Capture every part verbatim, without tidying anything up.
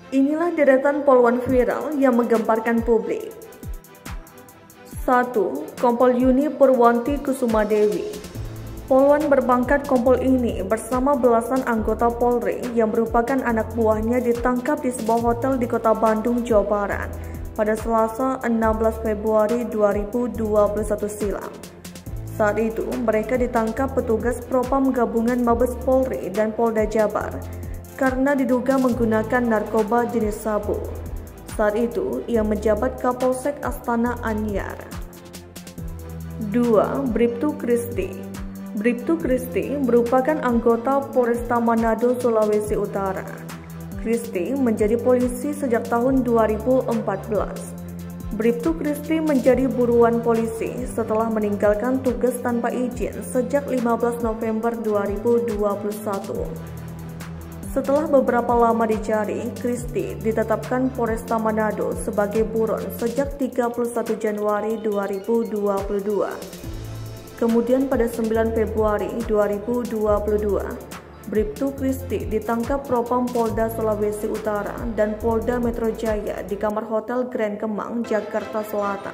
Inilah deretan poluan viral yang menggemparkan publik. satu. Kompol Yuni Purwanti Kusumadewi. Poluan berpangkat kompol ini bersama belasan anggota Polri yang merupakan anak buahnya ditangkap di sebuah hotel di Kota Bandung, Jawa Barat pada Selasa enam belas Februari dua ribu dua puluh satu silam. Saat itu, mereka ditangkap petugas Propam Gabungan Mabes Polri dan Polda Jabar karena diduga menggunakan narkoba jenis sabu. Saat itu, ia menjabat Kapolsek Astana Anyar. dua. Bribtu Kristi. Bribtu Kristi merupakan anggota Polresta Manado, Sulawesi Utara. Kristi menjadi polisi sejak tahun dua ribu empat belas. Bribtu Kristi menjadi buruan polisi setelah meninggalkan tugas tanpa izin sejak lima belas November dua ribu dua puluh satu. Setelah beberapa lama dicari, Kristi ditetapkan Polresta Manado sebagai buron sejak tiga puluh satu Januari dua ribu dua puluh dua. Kemudian pada sembilan Februari dua ribu dua puluh dua, Bribtu Kristi ditangkap Propam Polda Sulawesi Utara dan Polda Metro Jaya di kamar Hotel Grand Kemang, Jakarta Selatan.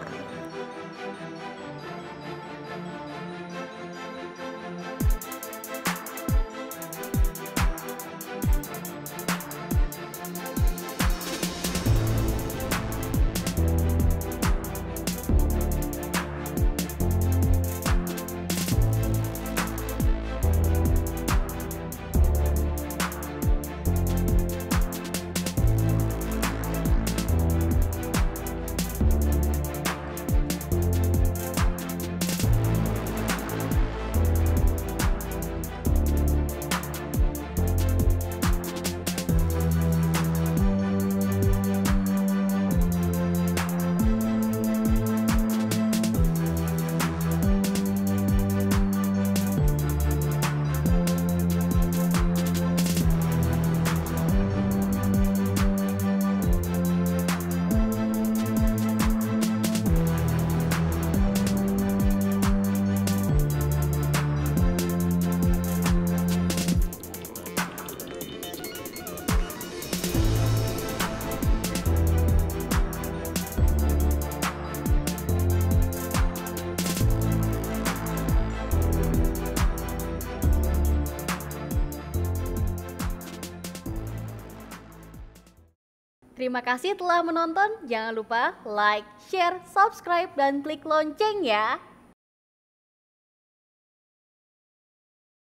Terima kasih telah menonton. Jangan lupa like, share, subscribe, dan klik lonceng ya.